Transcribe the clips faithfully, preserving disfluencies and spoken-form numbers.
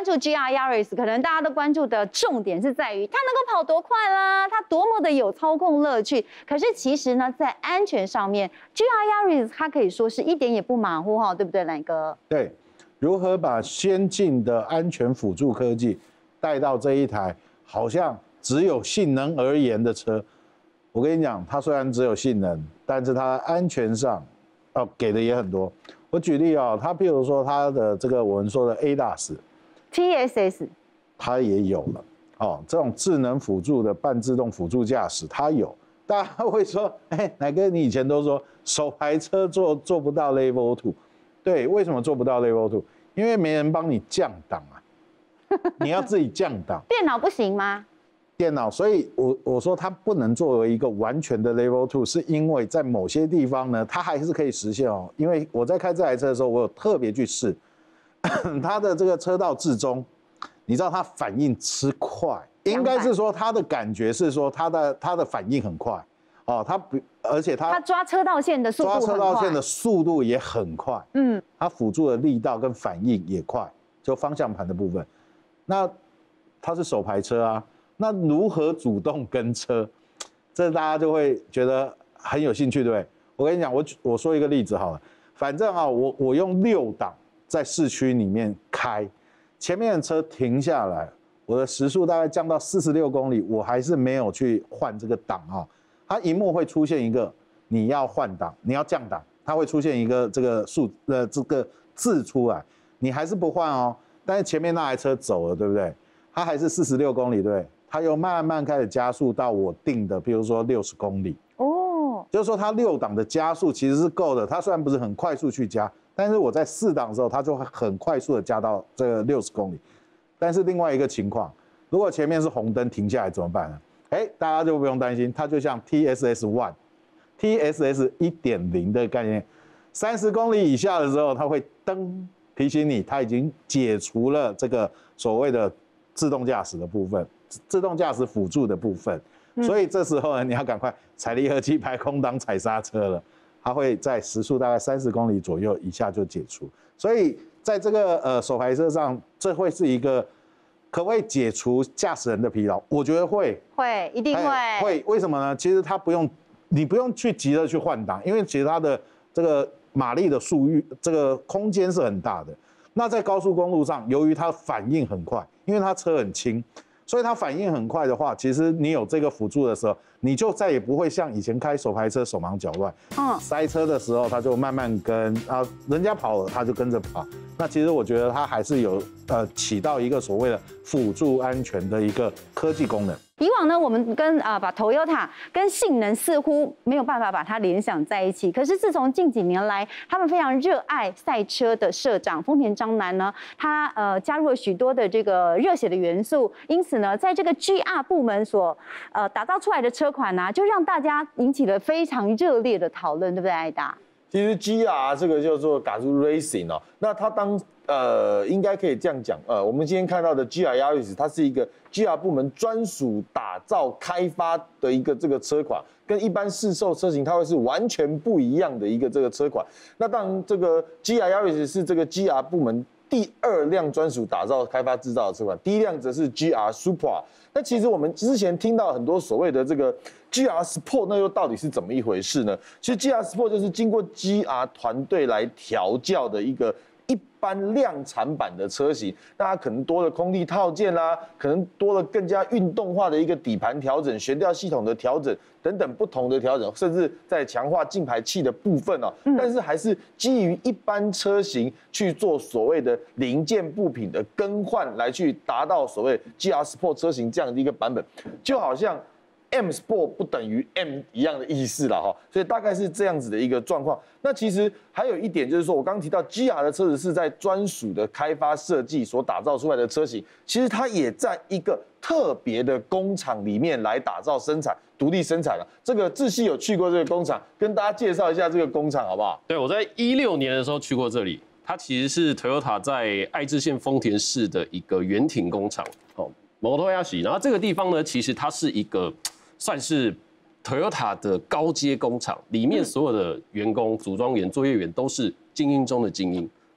关注 G R Yaris， 可能大家都关注的重点是在于它能够跑多快啦，它多么的有操控乐趣。可是其实呢，在安全上面 ，G R Yaris 它可以说是一点也不马虎哈，对不对，来哥？ 对，如何把先进的安全辅助科技带到这一台好像只有性能而言的车？我跟你讲，它虽然只有性能，但是它安全上，哦，给的也很多。我举例啊、哦，它譬如说它的这个我们说的 A D A S、T S S， 它也有了哦，这种智能辅助的半自动辅助驾驶它有。大家会说，哎，乃哥，你以前都说手排车做做不到 Level Two， 对，为什么做不到 Level Two？ 因为没人帮你降档啊，你要自己降档。 电脑不行吗？ 电脑，所以我我说它不能作为一个完全的 Level Two， 是因为在某些地方呢，它还是可以实现哦。因为我在开这台车的时候，我有特别去试它的这个车道至中，你知道它反应之快，应该是说它的感觉是说它的它的反应很快哦，它不而且它它抓车道线的速度很快， 抓车道线的速度也很快， 嗯， 它辅助的力道跟反应也快，就方向盘的部分，那它是手排车啊。那如何主动跟车，这大家就会觉得很有兴趣，对不对？我跟你讲，我我说一个例子好了，反正啊，我我用六档在市区里面开，前面的车停下来，我的时速大概降到四十六公里，我还是没有去换这个档啊。它荧幕会出现一个你要换挡，你要降档，它会出现一个这个数呃这个字出来，你还是不换哦，但是前面那台车走了，对不对？它还是四十六公里，对不对？它又慢慢开始加速到我定的，比如说六十公里哦，就是说它六档的加速其实是够的。它虽然不是很快速去加，但是我在四档的时候，它就会很快速的加到这个六十公里。但是另外一个情况，如果前面是红灯停下来怎么办呢？哎，大家就不用担心，它就像 T S S 一、T S S 一点零 的概念，三十公里以下的时候，它会噔提醒你，它已经解除了这个所谓的自动驾驶的部分。自动驾驶辅助的部分，所以这时候呢，你要赶快踩离合器、排空档、踩刹车了，它会在时速大概三十公里左右一下就解除。所以在这个呃手排车上，这会是一个可不可以解除驾驶人的疲劳？我觉得会， 会，一定会。 会，为什么呢？其实它不用，你不用去急着去换挡，因为其实它的这个马力的速域，这个空间是很大的。那在高速公路上，由于它反应很快，因为它车很轻。所以它反应很快的话，其实你有这个辅助的时候，你就再也不会像以前开手排车手忙脚乱。嗯，塞车的时候它就慢慢跟啊，人家跑了它就跟着跑。那其实我觉得它还是有呃起到一个所谓的辅助安全的一个科技功能。 以往呢，我们跟啊、呃、把 Toyota 跟性能似乎没有办法把它联想在一起。可是自从近几年来，他们非常热爱赛车的社长丰田章男呢，他呃加入了许多的这个热血的元素，因此呢，在这个 G R 部门所呃打造出来的车款呢、啊，就让大家引起了非常热烈的讨论，对不对，艾达？ 其实 G R 这个叫做 Gazoo Racing 哦，那它当呃应该可以这样讲，呃，我们今天看到的 G R Yaris， 它是一个 G R 部门专属打造开发的一个这个车款，跟一般市售车型它会是完全不一样的一个这个车款。那当然，这个 G R Yaris 是这个 G R 部门第二辆专属打造、开发、制造的车款，第一辆则是 G R Supra。那其实我们之前听到很多所谓的这个 G R Sport， 那又到底是怎么一回事呢？其实 G R Sport 就是经过 G R 团队来调教的一个一般量产版的车型，那它可能多了空力套件啦、啊，可能多了更加运动化的一个底盘调整、悬吊系统的调整等等不同的调整，甚至在强化进排气的部分哦、嗯。但是还是基于一般车型去做所谓的零件部品的更换，来去达到所谓 G R Sport 车型这样的一个版本，就好像 M Sport 不等于 M 一样的意思了哈，所以大概是这样子的一个状况。那其实还有一点就是说，我刚刚提到 G R 的车子是在专属的开发设计所打造出来的车型，其实它也在一个特别的工厂里面来打造生产，独立生产了。这个志熹有去过这个工厂，跟大家介绍一下这个工厂好不好？ 对，我在一六年的时候去过这里，它其实是 Toyota 在爱知县丰田市的一个原挺工厂，哦，摩托亚喜。然后这个地方呢，其实它是一个算是 Toyota 的高阶工厂，里面所有的员工、组装员、作业员都是精英中的精英。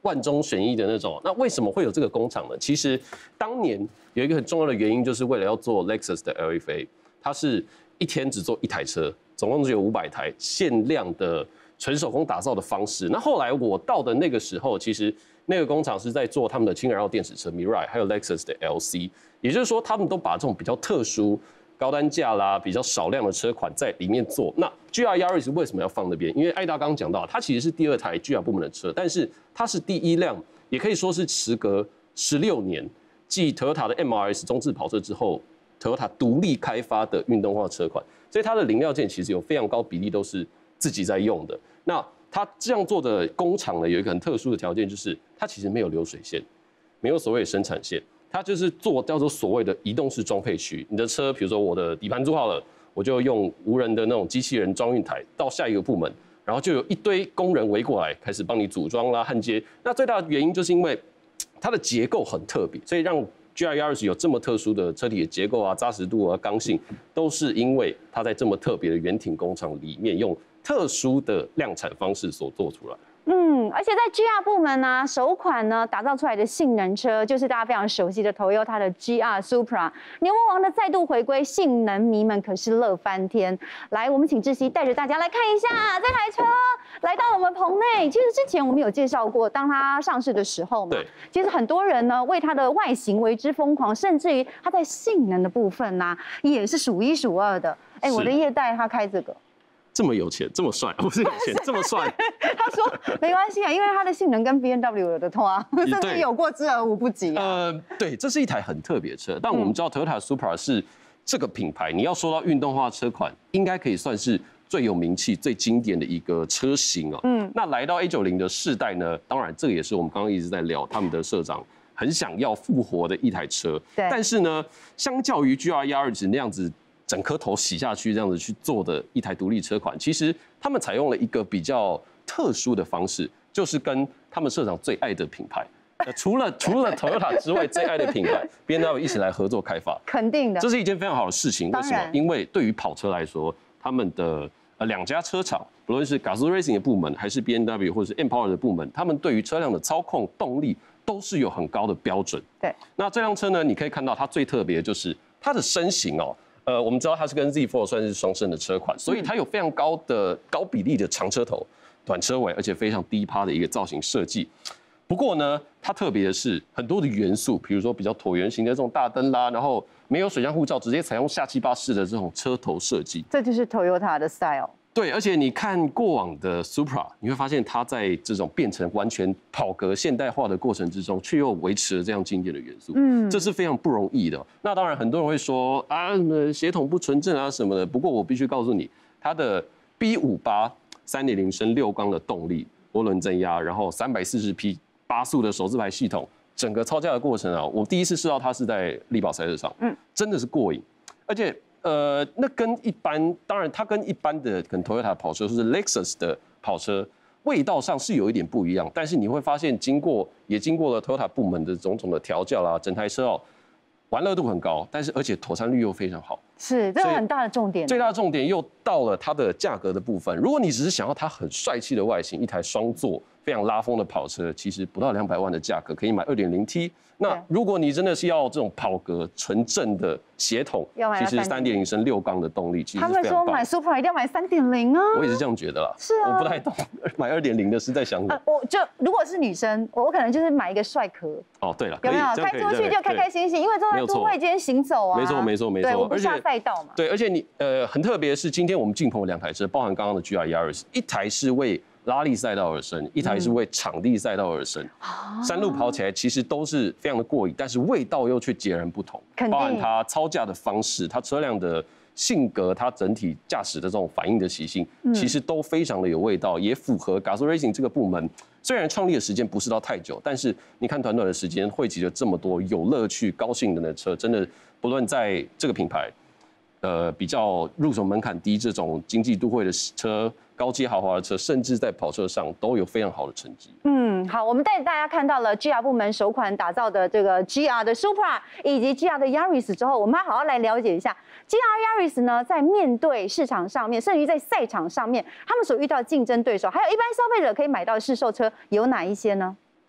万中选一的那种。那为什么会有这个工厂呢？其实当年有一个很重要的原因，就是为了要做 Lexus 的 L F A， 它是一天只做一台车，总共只有五百台，限量的纯手工打造的方式。那后来我到的那个时候，其实那个工厂是在做他们的氢燃料电池车 Mirai， 还有 Lexus 的 L C， 也就是说他们都把这种比较特殊、高单价啦、比较少量的车款在里面做。那 G R Yaris 为什么要放那边？因为艾达刚刚讲到，它其实是第二台 G R 部门的车，但是它是第一辆，也可以说是时隔十六年，继 Toyota 的 M R S 中置跑车之后 ，Toyota 独立开发的运动化车款，所以它的零料件其实有非常高比例都是自己在用的。那它这样做的工厂呢，有一个很特殊的条件，就是它其实没有流水线，没有所谓的生产线。它就是做叫做所谓的移动式装配区。你的车，比如说我的底盘做好了，我就用无人的那种机器人装运台到下一个部门，然后就有一堆工人围过来，开始帮你组装啦、焊接。那最大的原因就是因为它的结构很特别，所以让 G R Yaris 有这么特殊的车体的结构啊、扎实度啊、刚性，都是因为它在这么特别的圆挺工厂里面用特殊的量产方式所做出来。 嗯，而且在 G R 部门呢，首款呢打造出来的性能车，就是大家非常熟悉的 Toyota 的 G R Supra。牛魔王的再度回归，性能迷们可是乐翻天。来，我们请志熹带着大家来看一下这台车来到我们棚内。其实之前我们有介绍过，当它上市的时候嘛，其实很多人呢为它的外形为之疯狂，甚至于它在性能的部分呢、啊、也是数一数二的。哎，我的业代他开这个。 这么有钱，这么帅，不是有钱，这么帅。 他说没关系啊，因为它的性能跟 B M W 有的通啊，甚至有过之而无不及、啊。 呃，对，这是一台很特别的车，但我们知道 Toyota Supra 是这个品牌，你要说到运动化车款，应该可以算是最有名气、最经典的一个车型哦。嗯，那来到 A 九十 的世代呢，当然这个也是我们刚刚一直在聊，他们的社长很想要复活的一台车。对，但是呢，相较于 G R Yaris 那样子。整颗头洗下去，这样子去做的一台独立车款，其实他们采用了一个比较特殊的方式，就是跟他们社长最爱的品牌，呃、除了除了 Toyota 之外最爱的品牌 B M W 一起来合作开发， 肯定的， 这是一件非常好的事情。为什么？因为对于跑车来说，他们的呃两家车厂，不论是 Gazoo Racing 的部门，还是 B M W 或者是 M Power 的部门，他们对于车辆的操控、动力都是有很高的标准。对，那这辆车呢，你可以看到它最特别的就是它的身形哦。呃，我们知道它是跟 Z 四 算是双生的车款，所以它有非常高的高比例的长车头、短车尾，而且非常低趴的一个造型设计。不过呢，它特别的是很多的元素，比如说比较椭圆形的这种大灯啦，然后没有水箱护罩，直接采用下气巴式的这种车头设计。 这就是 Toyota 的 style。 对，而且你看过往的 Supra， 你会发现它在这种变成完全跑格现代化的过程之中，却又维持了这样经典的元素，嗯，这是非常不容易的。那当然，很多人会说啊，什么血统不纯正啊什么的。不过我必须告诉你，它的 B 五十八 三点零升六缸的动力，涡轮增压，然后三百四十匹八速的手自排系统，整个操驾的过程啊，我第一次试到它是在力宝赛车上，嗯，真的是过瘾，而且。呃，那跟一般，当然它跟一般的可能 Toyota 跑车或是 Lexus 的跑车味道上是有一点不一样，但是你会发现经过也经过了 Toyota 部门的种种的调教啦，整台车哦玩乐度很高，但是而且妥善率又非常好， 是这是很大的重点。 最大的重点又到了它的价格的部分，如果你只是想要它很帅气的外形，一台双座非常拉风的跑车，其实不到两百万的价格可以买 二点零 T。那如果你真的是要这种跑格纯正的血统，其实三点零升六缸的动力其实是非常棒。他们说买 Supra 一定要买三点零啊， 我也是这样觉得啦。 是啊， 我不太懂买二点零的是在想什么。 我就如果是女生，我可能就是买一个帅壳。 哦，对了， 有没有开出去就开开心心，因为都在都会间行走啊。 没错没错没错， 对，我不下赛道嘛。 对，而且你呃很特别是今天我们进棚两台车，包含刚刚的 G R Yaris， 一台是为拉力赛道而生，一台是为场地赛道而生。嗯、山路跑起来其实都是非常的过瘾，但是味道又却截然不同。包含它操驾的方式，它车辆的性格，它整体驾驶的这种反应的习性，嗯、其实都非常的有味道，也符合 Gazoo Racing 这个部门。虽然创立的时间不是到太久，但是你看短短的时间汇集了这么多有乐趣、高性能的车，真的不论在这个品牌。呃，比较入手门槛低这种经济都会的车、高阶豪华的车，甚至在跑车上都有非常好的成绩。 嗯，好，我们带着大家看到了 G R 部门首款打造的这个 G R 的 Supra 以及 G R 的 Yaris 之后，我们要好好来了解一下 G R Yaris 呢，在面对市场上面，甚至于在赛场上面，他们所遇到的竞争对手，还有一般消费者可以买到的市售车有哪一些呢？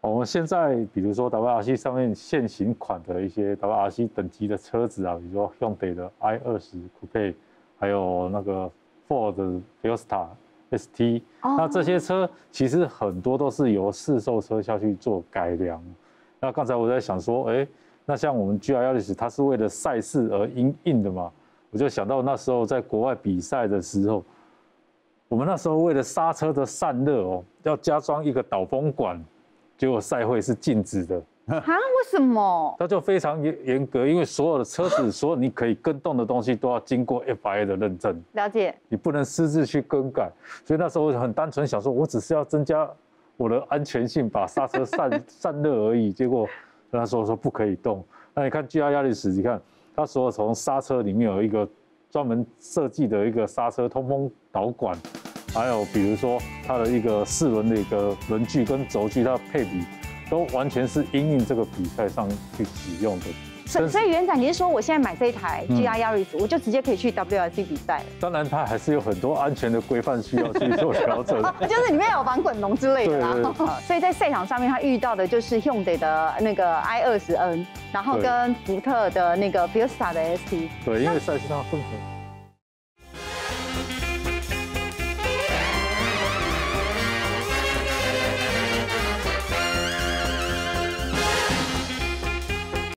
我们现在比如说 W R C 上面现行款的一些 W R C 等级的车子啊，比如说 Hyundai 的 i 二十 Coupe， 还有那个 Ford 的 Fiesta S T，、哦、那这些车其实很多都是由市售车下去做改良。那刚才我在想说，哎，那像我们 G R Yaris 它是为了赛事而因应的嘛，我就想到那时候在国外比赛的时候，我们那时候为了刹车的散热哦，要加装一个导风管。结果赛会是禁止的啊？为什么？ 它就非常严严格，因为所有的车子，所有你可以跟动的东西都要经过 F I A 的认证。 了解。你不能私自去更改，所以那时候很单纯想说，我只是要增加我的安全性，把刹车散散热而已。结果那时候说不可以动。那你看 G R Yaris， 你看它所有从刹车里面有一个专门设计的一个刹车通风导管。还有比如说它的一个四轮的一个轮距跟轴距，它的配比都完全是因应这个比赛上去使用的。 所所以园长，你是说我现在买这一台 G R Yaris，、嗯、我就直接可以去 W R C 比赛了？ 当然，它还是有很多安全的规范需要去做调整， 就是里面有防滚笼之类的啦。 对对对所以在赛场上面，他遇到的就是 Hyundai 的那个 i 二十 N， 然后跟福特的那个 Fiesta 的 S T。 对，因为赛事它分很。